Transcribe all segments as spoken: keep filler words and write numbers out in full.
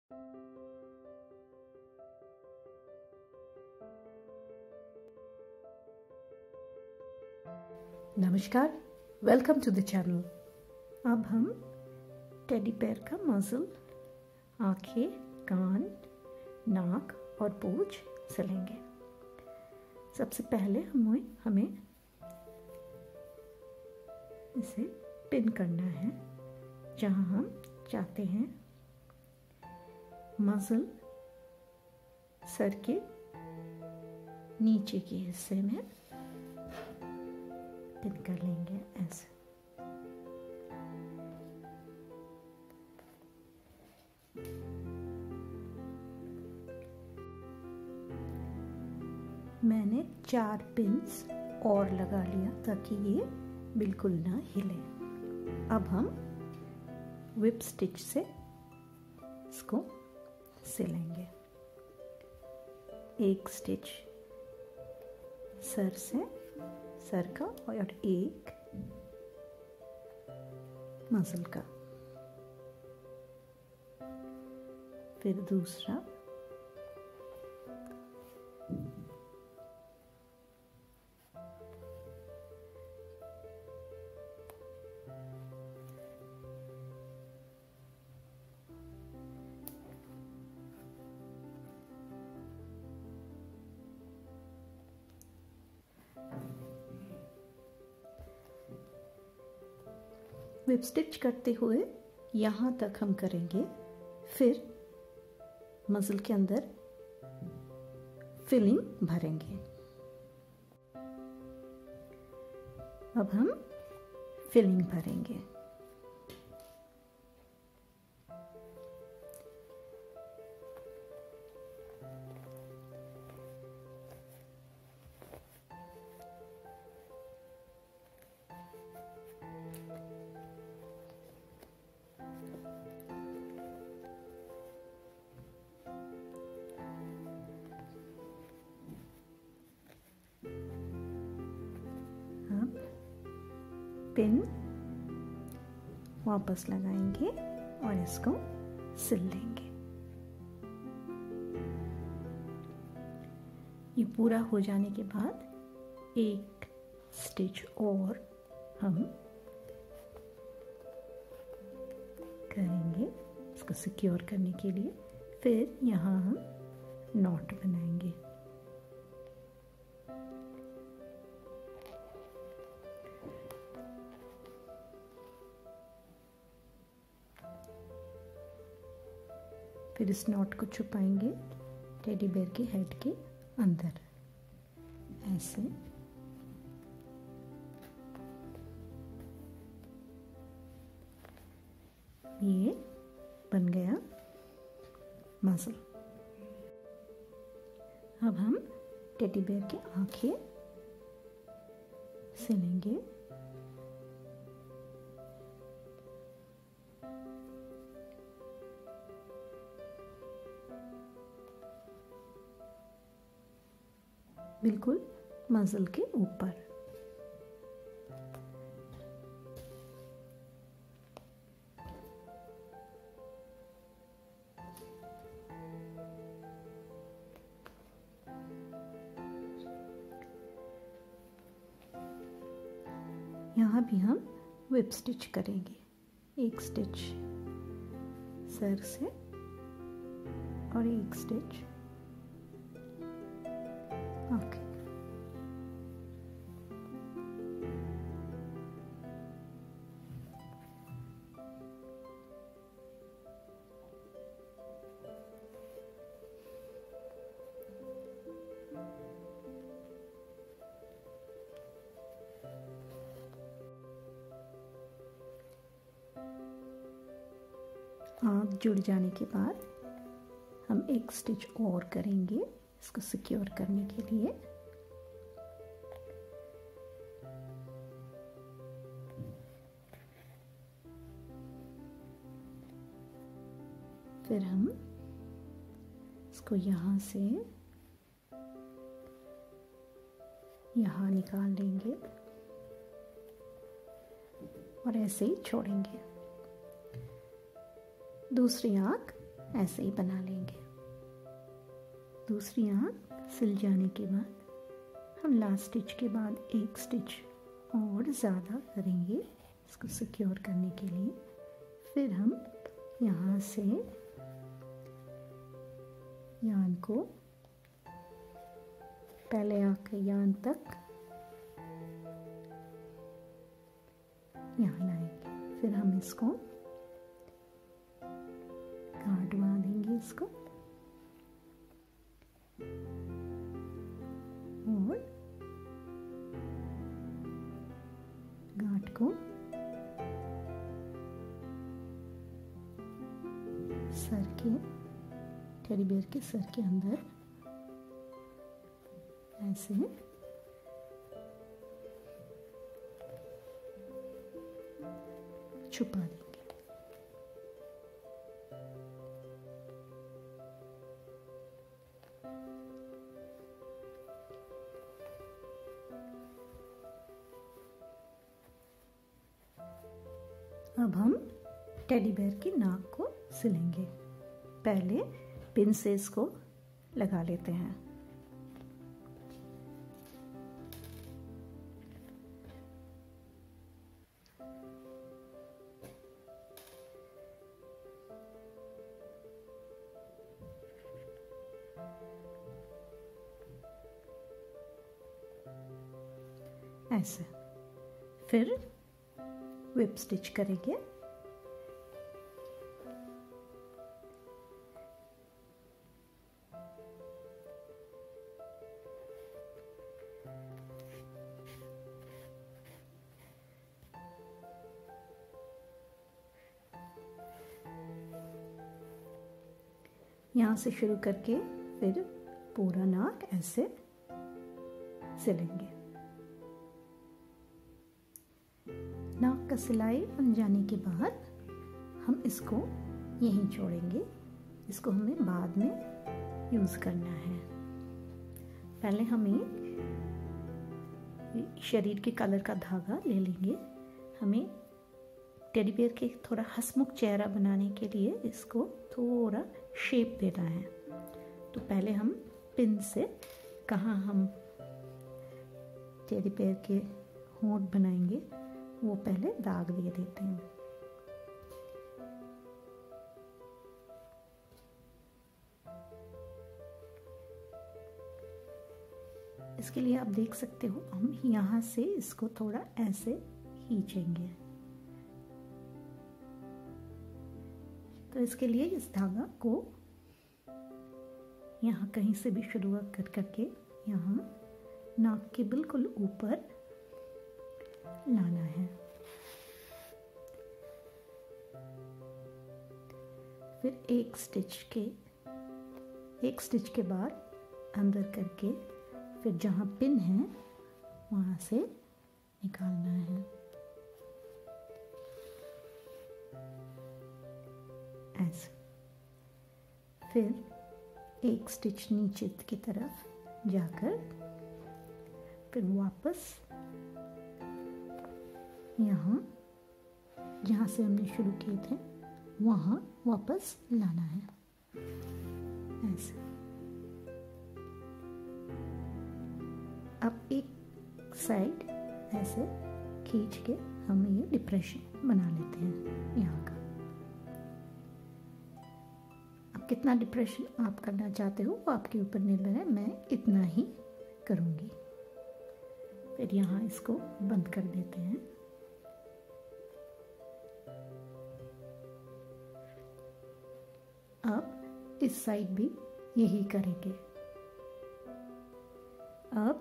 नमस्कार, welcome to the channel. अब हम टेडी बेयर का मसल, आंखें, कान, नाक और पूंछ सिलेंगे। सबसे पहले हमें हमें इसे पिन करना है जहां हम चाहते हैं मसल सर के नीचे के हिस्से में पिन कर लेंगे ऐसे। मैंने चार पिन्स और लगा लिया ताकि ये बिल्कुल ना हिले। अब हम व्हिप स्टिच से इसको सिलेंगे। एक स्टिच सर से सर का और एक मसल का, फिर दूसरा, व्हिप स्टिच करते हुए यहाँ तक हम करेंगे। फिर मसल के अंदर फिलिंग भरेंगे। अब हम फिलिंग भरेंगे। पिन वापस लगाएंगे और इसको सिल लेंगे। ये पूरा हो जाने के बाद एक स्टिच और हम करेंगे इसको सिक्योर करने के लिए। फिर यहाँ हम नॉट बनाएंगे। फिर इस नॉट को छुपाएंगे टेडी बेयर के हेड के अंदर ऐसे। ये बन गया मसल। अब हम टेडी बेयर की आंखें सिलेंगे। बिल्कुल मसल के ऊपर। यहाँ भी हम व्हिप स्टिच करेंगे। एक स्टिच सर से और एक स्टिच आंखें। आँख जुड़ जाने के बाद हम एक स्टिच और करेंगे इसको सिक्योर करने के लिए। फिर हम इसको यहाँ से यहाँ निकाल लेंगे और ऐसे ही छोड़ेंगे। दूसरी आँख ऐसे ही बना लेंगे। दूसरी आँख सिल जाने के बाद हम लास्ट स्टिच के बाद एक स्टिच और ज़्यादा करेंगे इसको सिक्योर करने के लिए। फिर हम यहाँ से यान को पहले आँख के यान तक यहाँ लाएंगे। फिर हम इसको गांठ बांधेंगे इसको और गांठ को सर के टेडी बेयर के सर के अंदर ऐसे छुपा देंगे। अब हम टेडी बेयर की नाक को सिलेंगे। पहले पिन से इसको लगा लेते हैं। ऐसे फिर व्हिप स्टिच करेंगे। यहाँ से शुरू करके फिर पूरा नाक ऐसे सिलेंगे। नाक का सिलाई बन जाने के बाद हम इसको यहीं छोड़ेंगे। इसको हमें बाद में यूज़ करना है। पहले हमें शरीर के कलर का धागा ले लेंगे। हमें टेडी बेयर के थोड़ा हंसमुख चेहरा बनाने के लिए इसको थोड़ा शेप देना है। तो पहले हम पिन से कहाँ हम टेडी बेयर के होंठ बनाएंगे वो पहले दाग दे देते हैं। इसके लिए आप देख सकते हो हम यहाँ से इसको थोड़ा ऐसे खींचेंगे। तो इसके लिए इस धागा को यहाँ कहीं से भी शुरुआत कर करके यहाँ नाक के बिल्कुल ऊपर लाना है। फिर एक स्टिच के एक स्टिच के बाद अंदर करके फिर जहाँ पिन है वहाँ से निकालना है। ऐसे फिर एक स्टिच नीचे की तरफ जाकर फिर वापस यहाँ जहाँ से हमने शुरू किए थे वहाँ वापस लाना है। ऐसे अब एक साइड ऐसे खींच के हम ये डिप्रेशन बना लेते हैं यहाँ का। अब कितना डिप्रेशन आप करना चाहते हो वो आपके ऊपर निर्भर है। मैं इतना ही करूँगी। फिर यहाँ इसको बंद कर देते हैं। अब इस साइड भी यही करेंगे। अब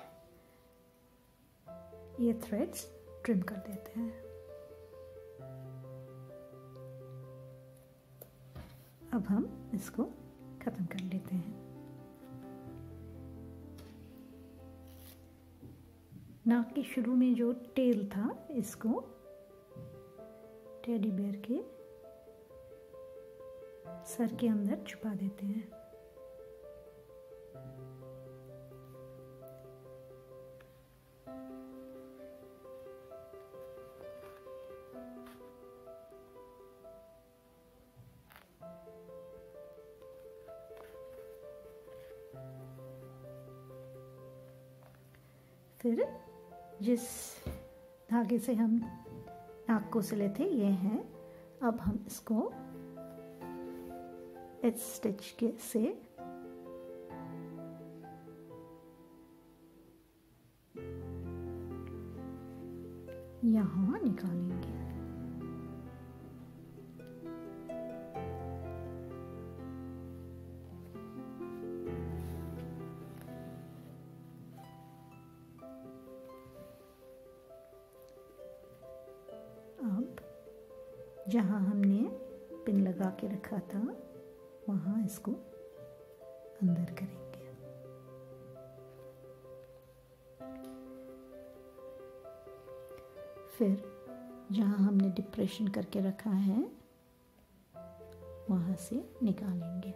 ये थ्रेड्स ट्रिम कर देते हैं। अब हम इसको खत्म कर लेते हैं। नाक के शुरू में जो टेल था इसको टेडी बेयर के सर के अंदर छुपा देते हैं। फिर जिस धागे से हम नाक को सिले थे ये है। अब हम इसको इस स्टिच के से यहाँ निकालेंगे। अब जहाँ हमने पिन लगा के रखा था वहाँ इसको अंदर करेंगे। फिर जहाँ हमने डिप्रेशन करके रखा है वहाँ से निकालेंगे।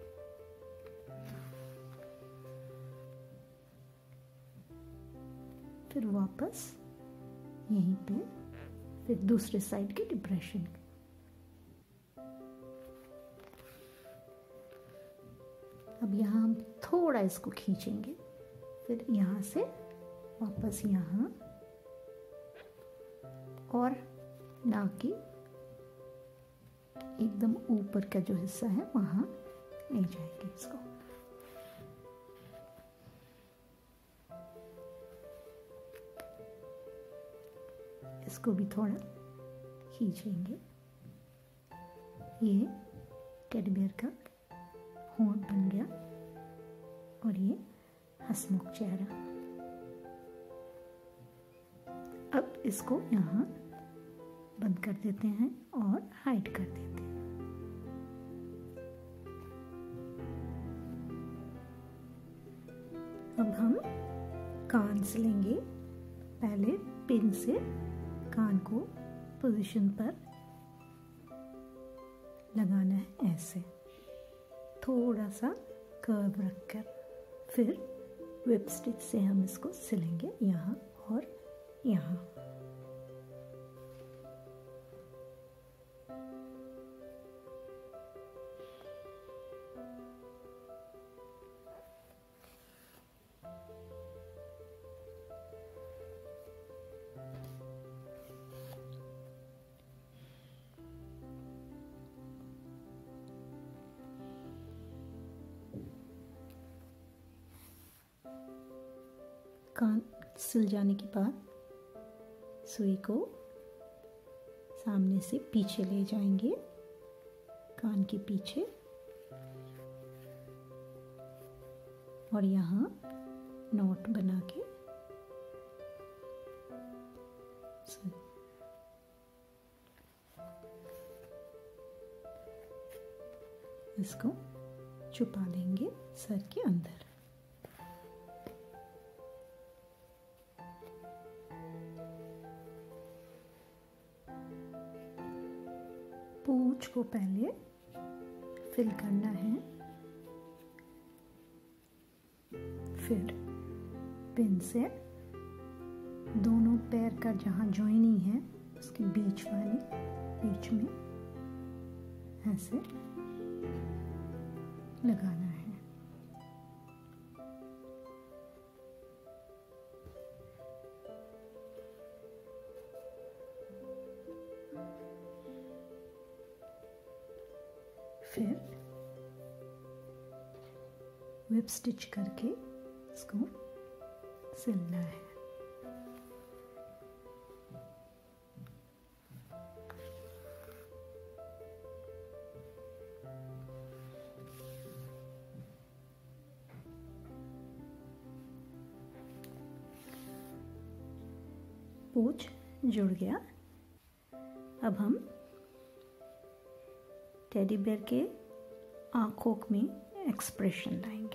फिर वापस यहीं पे फिर दूसरे साइड के डिप्रेशन। अब यहाँ हम थोड़ा इसको खींचेंगे, फिर यहाँ से वापस यहाँ और नाक की एकदम ऊपर का जो हिस्सा है वहाँ ले जाएंगे इसको। इसको भी थोड़ा खींचेंगे। ये टेडी बेयर का होंठ बन गया और ये हंसमुख चेहरा। अब इसको यहाँ बंद कर देते हैं और हाइड कर देते हैं। अब हम कान सिलेंगे। पहले पिन से कान को पोजीशन पर लगाना है, ऐसे थोड़ा सा कर्व रखकर। फिर whip स्टिच से हम इसको सिलेंगे यहाँ और यहाँ। कान सिल जाने के बाद सुई को सामने से पीछे ले जाएंगे, कान के पीछे, और यहाँ नॉट बना के इसको छुपा देंगे सर के अंदर। पूंछ को पहले फिल करना है, फिर पिन से दोनों पैर का जहाँ जॉइनिंग है उसके बीच वाले बीच में ऐसे लगाना है। फिर whip स्टिच करके इसको सिलना है। पूंछ जुड़ गया। अब हम टेडी बेयर के आंखों में एक्सप्रेशन लाएंगे।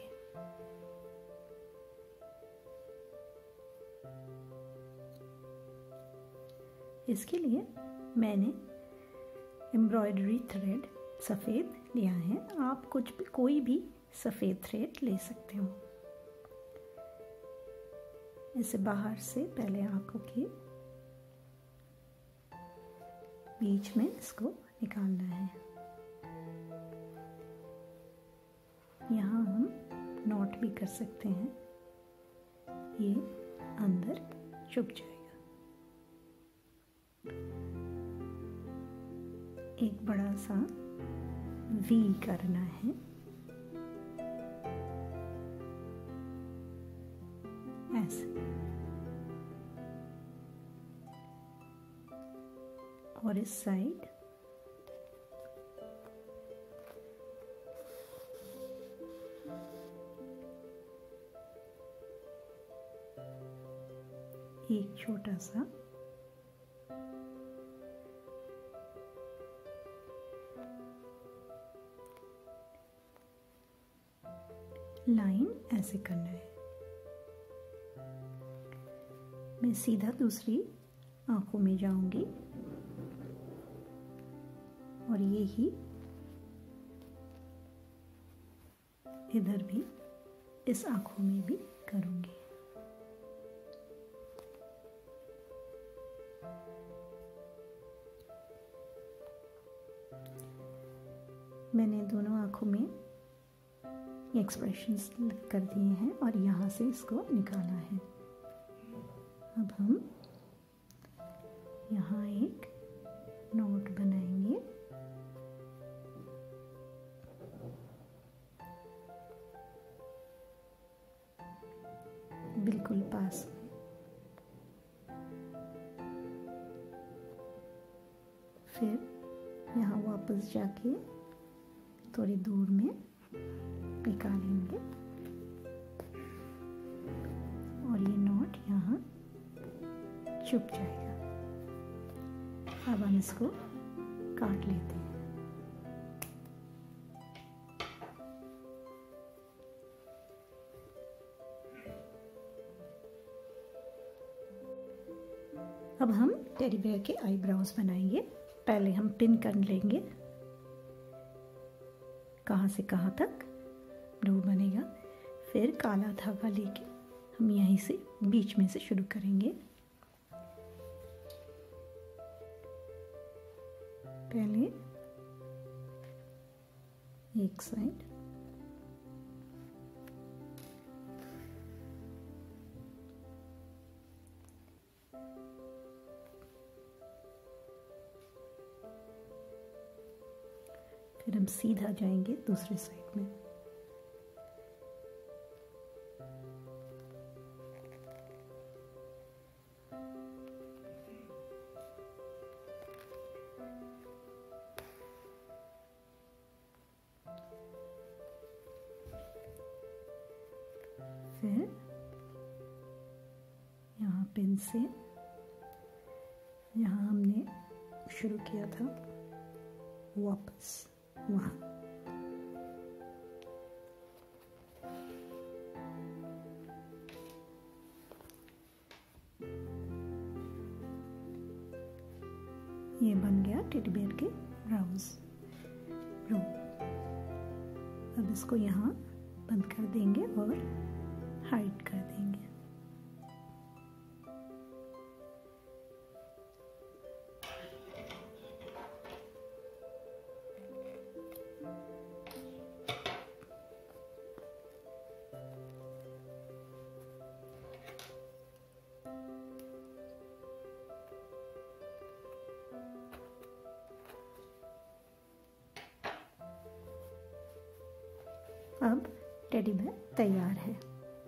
इसके लिए मैंने एम्ब्रॉयडरी थ्रेड सफ़ेद लिया है। आप कुछ भी कोई भी सफ़ेद थ्रेड ले सकते हो। इसे बाहर से पहले आंखों के बीच में इसको निकालना है। यहाँ हम नॉट भी कर सकते हैं। ये अंदर चुभ जाएगा। एक बड़ा सा वी करना है। ऐसे। और इस साइड एक छोटा सा लाइन ऐसे करना है। मैं सीधा दूसरी आंखों में जाऊंगी और ये ही इधर भी इस आंखों में भी करूंगी। मैंने दोनों आंखों में एक्सप्रेशंस कर दिए हैं और यहाँ से इसको निकाला है। अब हम यहाँ एक नोट बनाएंगे। बिल्कुल पास में। फिर यहाँ वापस जाके थोड़ी दूर में निकालेंगे और ये नोट यहाँ चुप जाएगा। अब हम इसको काट लेते हैं। अब हम टेडी बेयर के आईब्रोज बनाएंगे। पहले हम पिन कर लेंगे कहाँ से कहाँ तक ब्रो बनेगा। फिर काला धागा लेके हम यहीं से बीच में से शुरू करेंगे। पहले एक साइड, फिर हम सीधा जाएंगे दूसरे साइड में। फिर यहाँ पिन से यहाँ हमने शुरू किया था वापस वहाँ। ये बन गया टेडी बेयर के ब्राउज ब्रो। अब इसको यहाँ बंद कर देंगे और हाइड कर देंगे। अब टेडी बेयर तैयार है।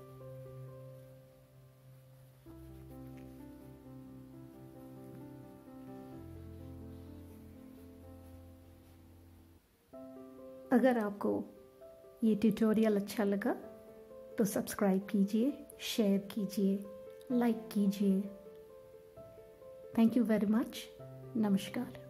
अगर आपको ये ट्यूटोरियल अच्छा लगा तो सब्सक्राइब कीजिए, शेयर कीजिए, लाइक कीजिए। Thank you very much. नमस्कार।